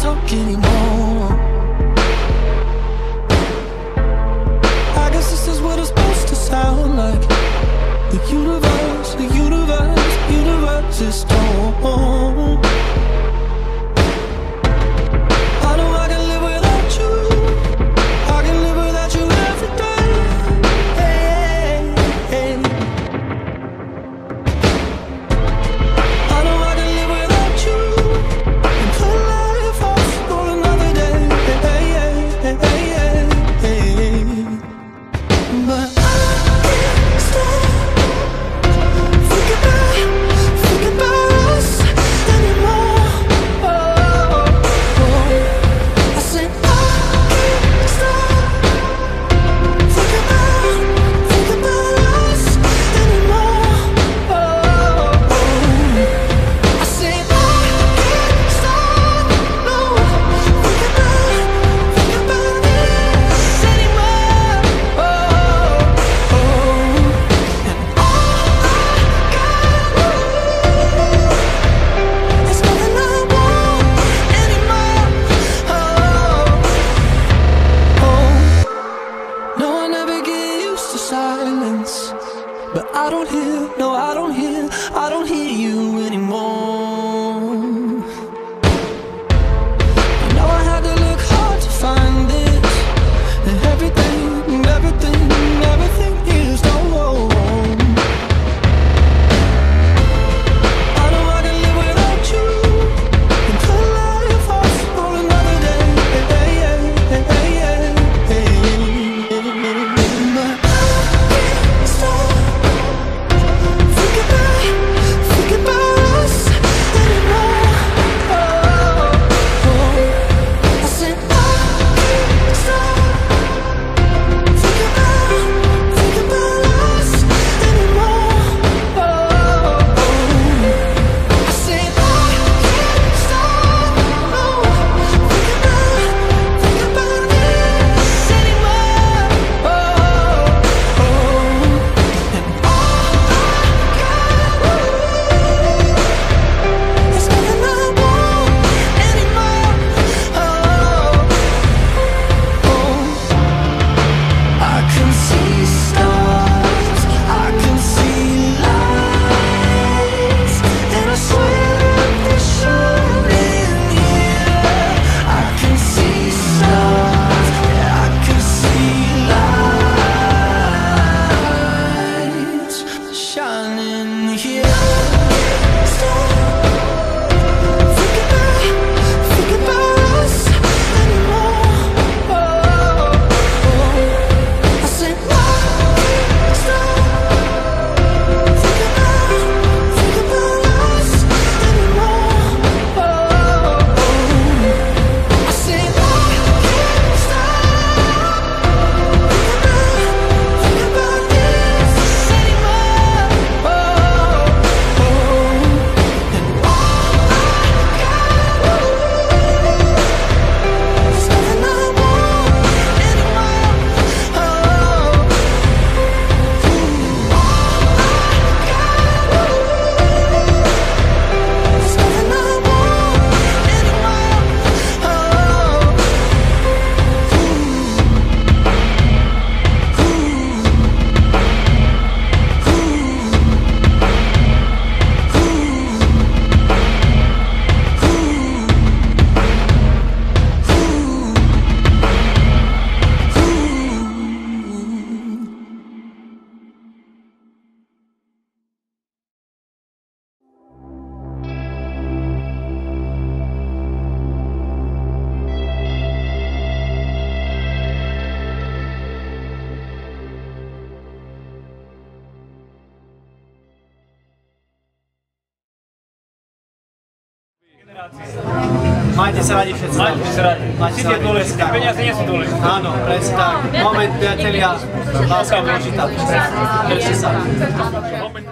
talk anymore. I guess this is what it's supposed to sound like. The universe is torn. I know I can live without you. I can live without you every day. I know I can live without you and put life off for another day. But I can't stop thinking about us anymore. I said I can't stop thinking about us anymore. I said I can't stop, no, thinking about this anymore. And all I got is nothing I want anymore. No, I never get used to silence, but I don't hear, no, I don't hear you anymore. You know I had to look hard to find this, and everything is wrong. I know I can live without you and put life off for another day. But I can't stop thinking about us anymore. I said I can't stop thinking about us anymore. I said I can't stop, no, thinking about this anymore. And all I got is nothing I want anymore. I can see stars, I can see lights, and I swear they're shining here. I can see stars, yeah, I can see lights shining here. Stop thinking about us anymore. I said I can't stop thinking about us anymore. I said I can't stop thinking about this anymore. And all I got is nothing I want anymore. There's nothing I want Majte sa radi všetci. Majte sa radi. Majte sa radi. Dôležité. Peniaze nie sú dôležité. Áno, presne tak. Moment, priatelia, láska je dôležitá. Držte sa.